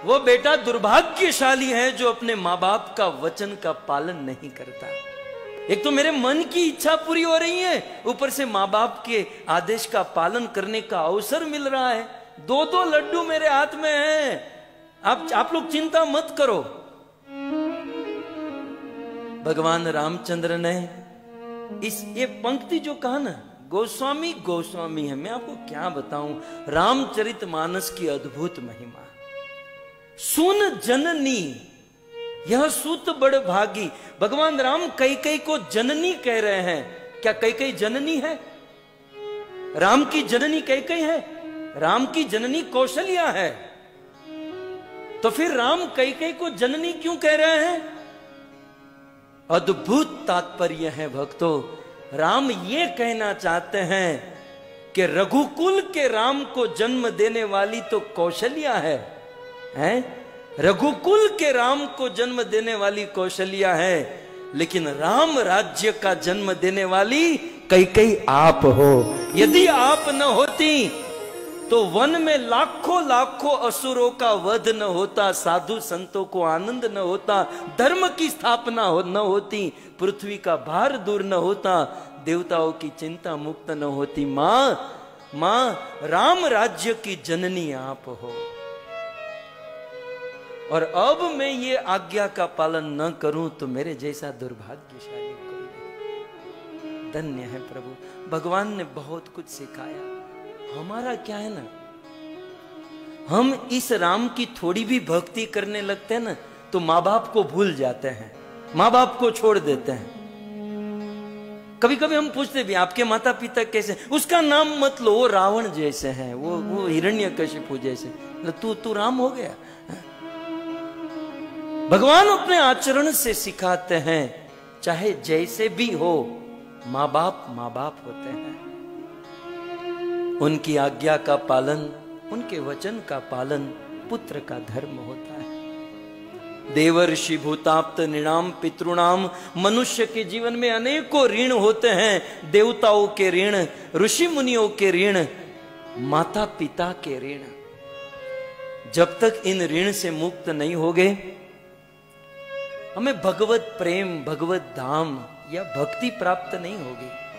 वो बेटा दुर्भाग्यशाली है जो अपने माँ बाप का वचन का पालन नहीं करता। एक तो मेरे मन की इच्छा पूरी हो रही है, ऊपर से माँ बाप के आदेश का पालन करने का अवसर मिल रहा है। दो दो लड्डू मेरे हाथ में हैं। आप लोग चिंता मत करो। भगवान रामचंद्र ने ये पंक्ति जो कहा ना, गोस्वामी गोस्वामी है, मैं आपको क्या बताऊं। रामचरितमानस की अद्भुत महिमा। सुन जननी यह सूत बड़ भागी। भगवान राम कैकेयी को जननी कह रहे हैं। क्या कैकेयी जननी है? राम की जननी कैकेयी है? राम की जननी कौशल्या है। तो फिर राम कैकेयी को जननी क्यों कह रहे हैं? अद्भुत तात्पर्य है भक्तों। राम ये कहना चाहते हैं कि रघुकुल के राम को जन्म देने वाली तो कौशल्या है, हैं? रघुकुल के राम को जन्म देने वाली कौशल्या है, लेकिन राम राज्य का जन्म देने वाली कैकेयी आप हो। यदि आप न होती तो वन में लाखों लाखों असुरों का वध न होता, साधु संतों को आनंद न होता, धर्म की स्थापना न होती, पृथ्वी का भार दूर न होता, देवताओं की चिंता मुक्त न होती। मां राम राज्य की जननी आप हो। और अब मैं ये आज्ञा का पालन न करूं तो मेरे जैसा दुर्भाग्यशाली कोई नहीं। धन्य है प्रभु, भगवान ने बहुत कुछ सिखाया। हमारा क्या है ना, हम इस राम की थोड़ी भी भक्ति करने लगते हैं ना तो माँ बाप को भूल जाते हैं, माँ बाप को छोड़ देते हैं। कभी कभी हम पूछते भी आपके माता पिता कैसे? उसका नाम मत लो, वो रावण जैसे हैं, वो हिरण्यकशिपु जैसे। तू राम हो गया। भगवान अपने आचरण से सिखाते हैं, चाहे जैसे भी हो, माँ बाप होते हैं। उनकी आज्ञा का पालन, उनके वचन का पालन पुत्र का धर्म होता है। देवर्षि भूताप्त नृणाम पितृणाम। मनुष्य के जीवन में अनेकों ऋण होते हैं। देवताओं के ऋण, ऋषि मुनियों के ऋण, माता पिता के ऋण। जब तक इन ऋण से मुक्त नहीं होगे, हमें भगवत प्रेम, भगवत धाम या भक्ति प्राप्त नहीं होगी।